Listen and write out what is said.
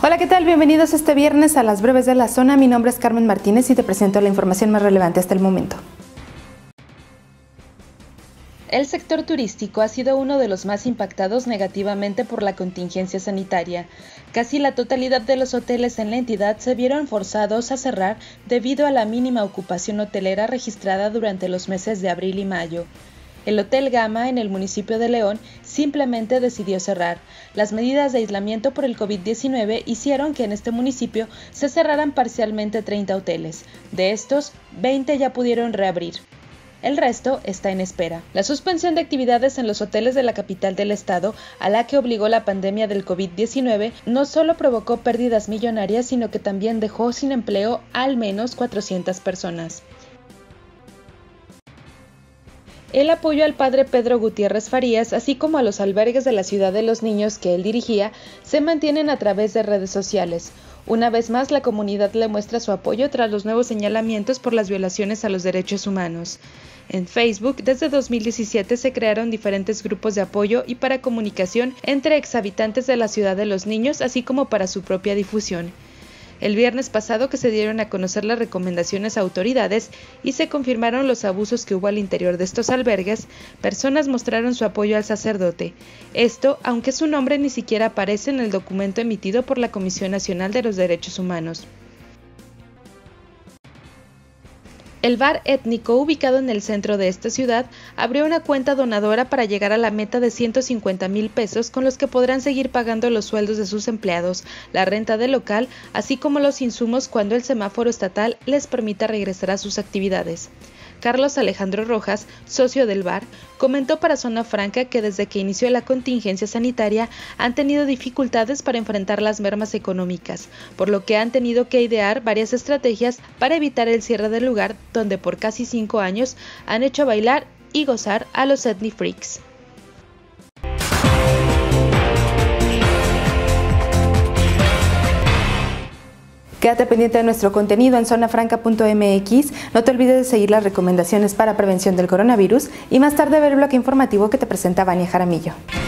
Hola, ¿qué tal? Bienvenidos este viernes a Las Breves de la Zona. Mi nombre es Carmen Martínez y te presento la información más relevante hasta el momento. El sector turístico ha sido uno de los más impactados negativamente por la contingencia sanitaria. Casi la totalidad de los hoteles en la entidad se vieron forzados a cerrar debido a la mínima ocupación hotelera registrada durante los meses de abril y mayo. El Hotel Gama, en el municipio de León, simplemente decidió cerrar. Las medidas de aislamiento por el COVID-19 hicieron que en este municipio se cerraran parcialmente 30 hoteles. De estos, 20 ya pudieron reabrir. El resto está en espera. La suspensión de actividades en los hoteles de la capital del estado, a la que obligó la pandemia del COVID-19, no solo provocó pérdidas millonarias, sino que también dejó sin empleo a al menos 400 personas. El apoyo al padre Pedro Gutiérrez Farías, así como a los albergues de la Ciudad de los Niños que él dirigía, se mantienen a través de redes sociales. Una vez más, la comunidad le muestra su apoyo tras los nuevos señalamientos por las violaciones a los derechos humanos. En Facebook, desde 2017 se crearon diferentes grupos de apoyo y para comunicación entre exhabitantes de la Ciudad de los Niños, así como para su propia difusión. El viernes pasado que se dieron a conocer las recomendaciones a autoridades y se confirmaron los abusos que hubo al interior de estos albergues, personas mostraron su apoyo al sacerdote. Esto, aunque su nombre ni siquiera aparece en el documento emitido por la Comisión Nacional de los Derechos Humanos. El bar étnico, ubicado en el centro de esta ciudad, abrió una cuenta donadora para llegar a la meta de 150,000 pesos con los que podrán seguir pagando los sueldos de sus empleados, la renta del local, así como los insumos cuando el semáforo estatal les permita regresar a sus actividades. Carlos Alejandro Rojas, socio del bar, comentó para Zona Franca que desde que inició la contingencia sanitaria han tenido dificultades para enfrentar las mermas económicas, por lo que han tenido que idear varias estrategias para evitar el cierre del lugar donde por casi 5 años han hecho bailar y gozar a los ethnic freaks. Quédate pendiente de nuestro contenido en zonafranca.mx, no te olvides de seguir las recomendaciones para prevención del coronavirus y más tarde ver el bloque informativo que te presenta Vania Jaramillo.